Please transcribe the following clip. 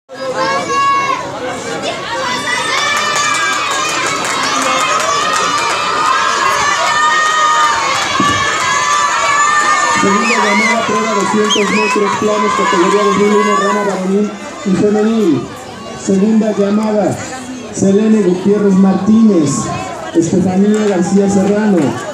Segunda llamada, prueba 200 metros planos, categoría 2001, rama varonil y femenil. Segunda llamada, Selene Gutiérrez Martínez, Estefanía García Serrano.